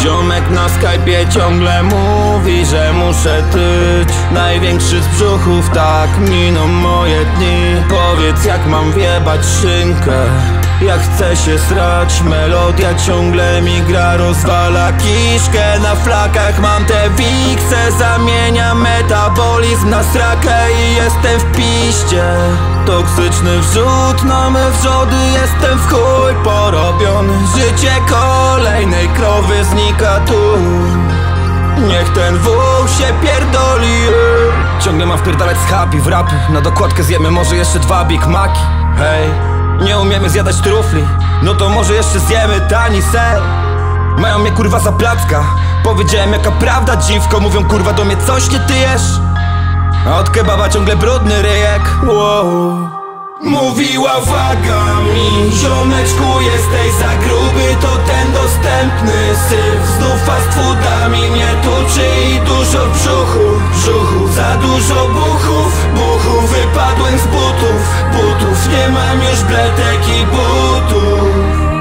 Ziomek na Skype'ie ciągle mówi, że muszę tyć. Największy z brzuchów, tak miną moje dni. Powiedz, jak mam wjebać szynkę, jak chcę się srać. Melodia ciągle mi gra, rozwala kiszkę. Na flakach mam te wikse, zamienia metabolizm na srakę i jestem w piście. Toksyczny wrzód na me wrzody, jestem w chuj porobiony. Życie kolejnej krowy znika tu. Niech ten wół się pierdoli. Ciągle mam wpierdalać z happy w rapy. Na dokładkę zjemy może jeszcze 2 Big Maci. Hej, nie umiemy zjadać trufli, no to może jeszcze zjemy tani ser. Mają mnie kurwa za placka. Powiedziałem jaka prawda dziwko, mówią kurwa do mnie coś nie tyjesz. A od kebaba ciągle brudny ryjek. Wow. Mówiła waga mi, ziomeczku jesteś za gruby, to ten dostępny syf. Znów fast foodami mnie tuczy i dużo w brzuchu, za dużo buchów, wypadłem z butów, nie mam już bletek i butów.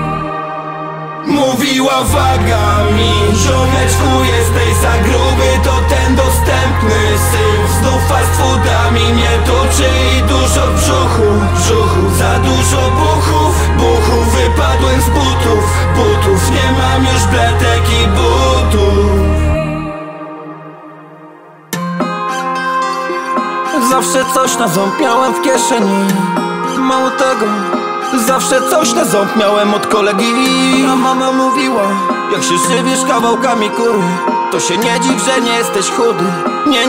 Mówiła waga mi, ziomeczku jesteś za gruby, to ten dostępny syf. Znów fast foodami mnie tuczy i dużo w brzuchu, za dużo buchów, wypadłem z butów, nie mam już bletek i butów. Zawsze coś na ząb miałem w kieszeni, mało tego, zawsze coś na ząb miałem od kolegi. A mama mówiła, jak się żywisz kawałkami kury, to się nie dziw, że nie jesteś chudy. Nie.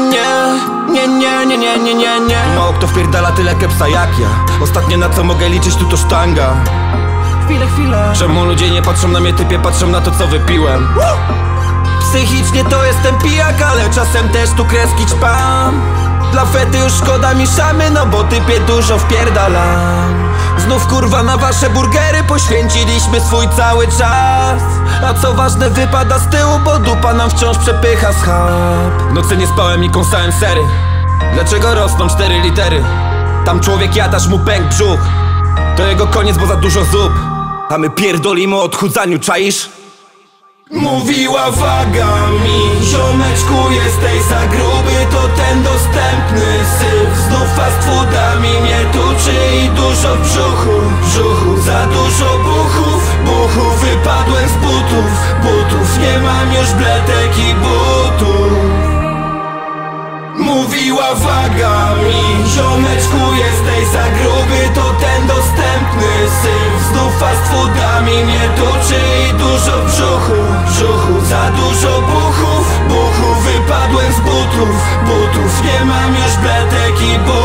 Mało kto wpierdala tyle kepsa jak ja. Ostatnie na co mogę liczyć tu to sztanga. Chwilę. Czemu ludzie nie patrzą na mnie typie, patrzą na to co wypiłem? Psychicznie to jestem pijak, ale czasem też tu kreski ćpam. Dla fety już szkoda mi szamy, no bo typie dużo wpierdalam. Znów kurwa na wasze burgery poświęciliśmy swój cały czas. A co ważne wypada z tyłu, bo dupa nam wciąż przepycha schab. W nocy nie spałem i kąsałem sery. Dlaczego rosną 4 litery? Tam człowiek jadasz mu pęk brzuch, to jego koniec, bo za dużo zup. A my pierdolimy o odchudzaniu, czaisz? Mówiła waga mi, ziomeczku jesteś za gruby, to ten dostępny syf. Znów fast foodami mnie tuczy i dużo w brzuchu, za dużo buchów, wypadłem z butów, nie mam już bletek i butów. Mówiła waga mi, ziomeczku jesteś za gruby, to ten dostępny syf. Znów fast foodami mnie tuczy i dużo w brzuchu, za dużo buchów, wypadłem z butów, nie mam już bletek i butów.